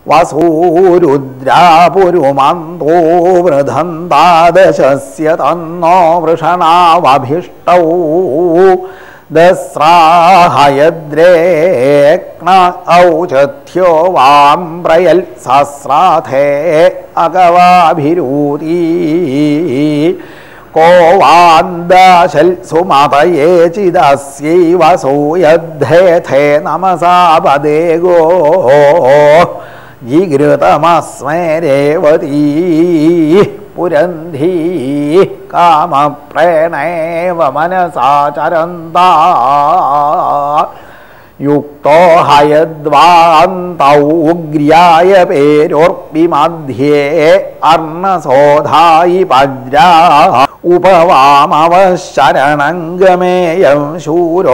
വസൂരുദ്രാപുരുമന്തോ വൃധന്താദശസ്യ തന്നോ വൃഷണാവഭിഷ്ടൗ ദസ്രാഹയദ്രേക്ന ഔചഥ്യോ വാം പ്രയൽ സസ്രാഥേ അകവാഭിരൂതി കോ വാന്ദശൽ സുമതയേ ചിദസ്യൈവ സൂയദ്ധേഥേ നമസാ പദേഗോ ജിഗൃതമസ്മേ രേവതീ പുരന്ധീ കാമപ്രേണേവ മനസാ ചരന്താ യുക്തോ ഹയദ്വാന്തൗ ഉഗ്ര്യായ പേരോർപ്പിമധ്യേ അർണസോധായി വജ്രാ ഉപവാമവശരണം ഗമേയം ശൂരോ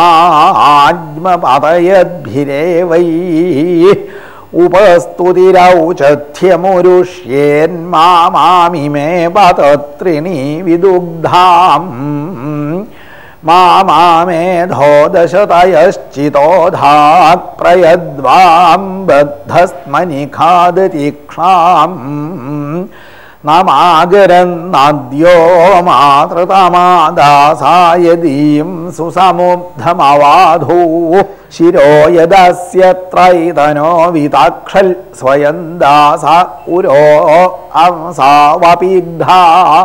നാജ്മപതയദ്ഭിരേവൈ ഉപസ്തുതിരൗചഥ്യമുരുഷ്യേന്മാമിമേ പതത്രിണീ വിദുഗ്ധാം മാമേധോ ദശതയശ്ചിതോധാത് പ്രയദ്വാം ബദ്ധസ്മനിഖാദതീക്ഷാം നമാഗരന്നാദ്യോ മാതൃതമാദാസായദീം സുസമുഗ്ധമവാധൂ ശിരോ യദസ്യ ത്രൈതനോ വിതാക്ഷൽ സ്വയം ദാസ ഉരോ അംസാവപിഗ്ധാ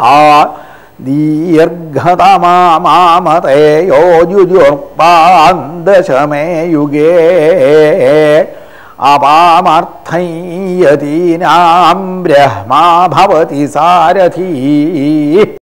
ദീർഘതമാമതേയോ യുജുർപ്പാന്തശമേ യുഗേ അപാമർത്ഥയതീനാം ബ്രഹ്മാ ഭവതി സാരഥീ.